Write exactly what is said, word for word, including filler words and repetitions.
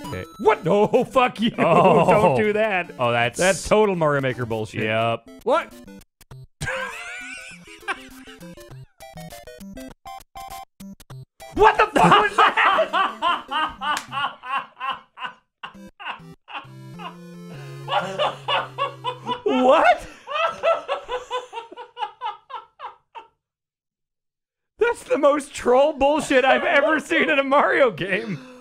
Okay. What? No, fuck you. Oh. Don't do that. Oh, that's... That's total Mario Maker bullshit. Yep. What? What the fuck was that? What? That's the most troll bullshit I've ever seen in a Mario game.